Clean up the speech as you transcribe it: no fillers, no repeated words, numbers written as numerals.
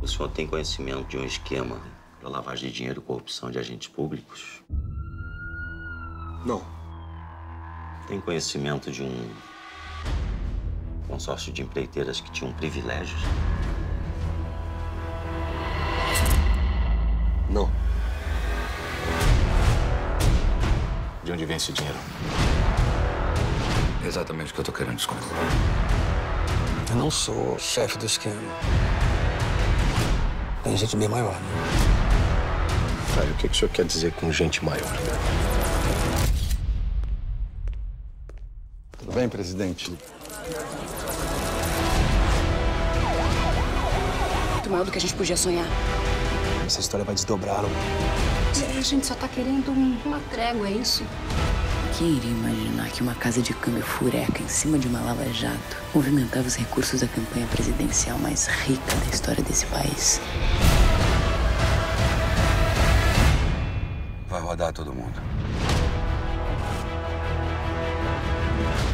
O senhor tem conhecimento de um esquema para lavagem de dinheiro e corrupção de agentes públicos? Não. Tem conhecimento de um consórcio de empreiteiras que tinham privilégios? Não. De onde vem esse dinheiro? Exatamente o que eu tô querendo descobrir. Eu não sou chefe do esquema. Tem gente bem maior, né? Tá, e o que o senhor quer dizer com gente maior? Tudo bem, presidente? Muito maior do que a gente podia sonhar. Essa história vai desdobrar. A gente só tá querendo uma trégua, é isso? Quem iria imaginar que uma casa de câmbio fureca em cima de uma lava-jato movimentava os recursos da campanha presidencial mais rica da história desse país? Vai rodar todo mundo.